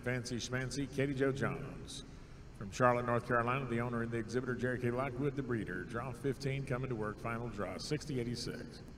Fancy Schmancy, Katie Jo Jones. From Charlotte, North Carolina, the owner and the exhibitor, Jerry K. Lockwood, the breeder. Draw 15 coming to work, final draw, 6086.